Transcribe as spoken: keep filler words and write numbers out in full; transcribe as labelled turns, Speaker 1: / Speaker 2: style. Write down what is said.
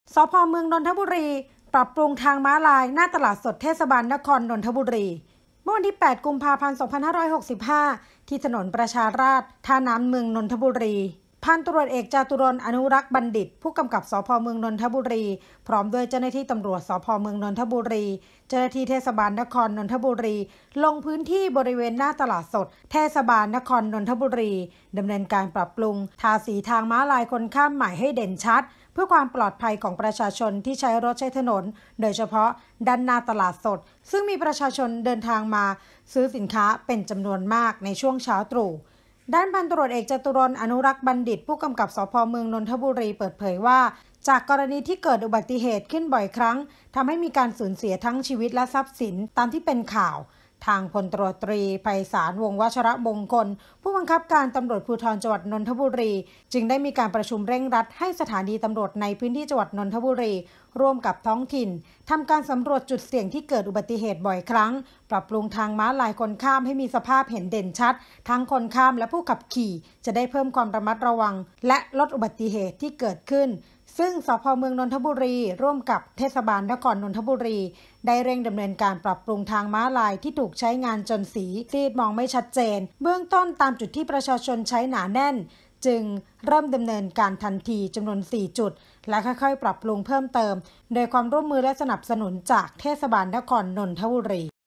Speaker 1: สภ.เมืองนนทบุรีปรับปรุงทางม้าลายหน้าตลาดสดเทศบาลนครนนทบุรีเมื่อวันที่แปดกุมภาพันธ์สองพันห้าร้อยหกสิบห้าที่ถนนประชาราษฎร์ท่าน้ำเมืองนนทบุรีพันตำรวจเอกจาตุรนต์อนุรักษ์บัณฑิตผู้กำกับสภ.เมืองนนทบุรีพร้อมด้วยเจ้าหน้าที่ตำรวจสภ.เมืองนนทบุรีเจ้าหน้าที่เทศบาลนครนนทบุรีลงพื้นที่บริเวณหน้าตลาดสดเทศบาลนครนนทบุรีดำเนินการปรับปรุงทาสีทางม้าลายคนข้ามใหม่ให้เด่นชัดเพื่อความปลอดภัยของประชาชนที่ใช้รถใช้ถนนโดยเฉพาะด้านหน้าตลาดสดซึ่งมีประชาชนเดินทางมาซื้อสินค้าเป็นจำนวนมากในช่วงเช้าตรู่ด้านพันตำรวจเอกจตุรนต์อนุรักษ์บัณฑิตผู้กำกับสภ.เมืองนนทบุรีเปิดเผยว่าจากกรณีที่เกิดอุบัติเหตุขึ้นบ่อยครั้งทำให้มีการสูญเสียทั้งชีวิตและทรัพย์สินตามที่เป็นข่าวทางพลตำรวจตรีไพศาลวงศ์วชรมงคลผู้บังคับการตำรวจภูธรจังหวัดนนทบุรีจึงได้มีการประชุมเร่งรัดให้สถานีตำรวจในพื้นที่จังหวัดนนทบุรีร่วมกับท้องถิ่นทำการสำรวจจุดเสี่ยงที่เกิดอุบัติเหตุบ่อยครั้งปรับปรุงทางม้าลายคนข้ามให้มีสภาพเห็นเด่นชัดทั้งคนข้ามและผู้ขับขี่จะได้เพิ่มความระมัดระวังและลดอุบัติเหตุที่เกิดขึ้นซึ่งสภ.เมืองนนทบุรีร่วมกับเทศบาลนครนนทบุรีได้เร่งดำเนินการปรับปรุงทางม้าลายที่ถูกใช้งานจนสีซีดมองไม่ชัดเจนเบื้องต้นตามจุดที่ประชาชนใช้หนาแน่นจึงเริ่มดำเนินการทันทีจำนวนสี่จุดและค่อยๆปรับปรุงเพิ่มเติมโดยความร่วมมือและสนับสนุนจากเทศบาลนครนนทบุรี